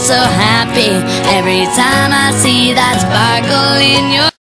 so happy every time I see that sparkle in your